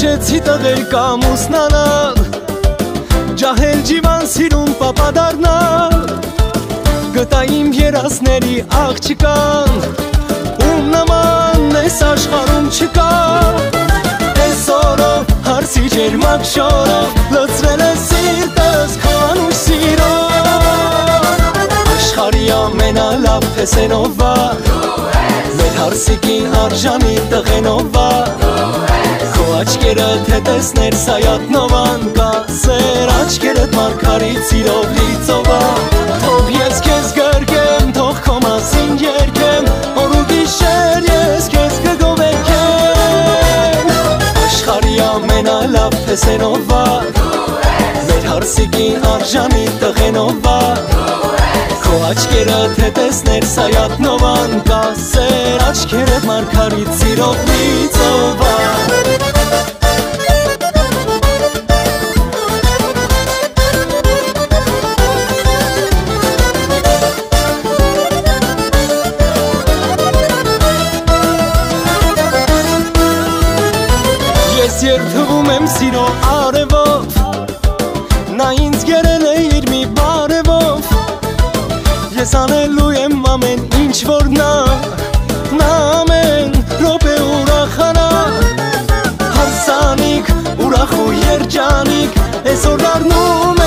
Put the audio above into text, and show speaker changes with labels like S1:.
S1: Քչեցի տղեր կամուսնանալ Ջահել ջիվան սիրուն պապադարնալ Գտա իմ երասների աղջկան Ում նման ես աշխարում չկա Այս օրով հարսի ջերմակ շորով Լծրել է սիրտս քո անուշ սիրով Աշխարի ամենալավ փեսենով վա Մեր հարսիկին արժանի տղենով վա Քո աչկերը թե տեսներ սայատնովան կասեր Աչկերդ մարգարիտ սիրով լիցովա Թող ես քեզ գրկեմ, թող քո մասին երգեմ Օր ու գիշեր ես քեզ կգովերգեմ Աշխարի ամենալավ փեսենով վա Մեր հարսիկին արժանի տղենով վա Քո աչկերը թե տեսներ սայատնովան կասեր Աչկերդ մարգարիտ սիրով լիցովա Ես երդվում եմ սիրո արևով Նա ինձ գերել է իր մի բարևով Ես անելու եմ ամեն ինչ որ նա ամեն րոպե ուրախանա Հարսանիք, ուրախ ու երջանիք Այսօր դառնում